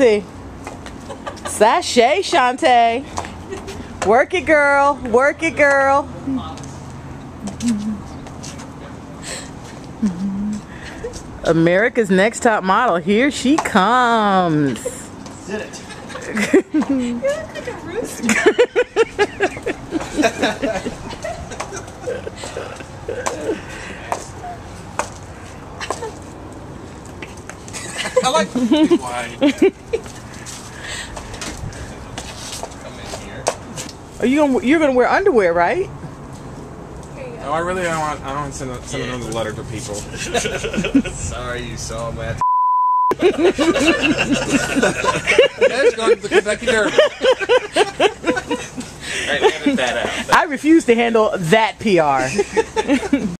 see. Sashay, Shantae. Work it, girl. Work it, girl. America's Next Top Model. Here she comes. Did it. You look like a rooster. I like to be wide. Come in here. Are you're gonna wear underwear, right? No, I really don't want. I don't send another letter to people. Sorry you saw my That's going to the Kentucky Derby. Alright, edit that out. I refuse to handle that PR.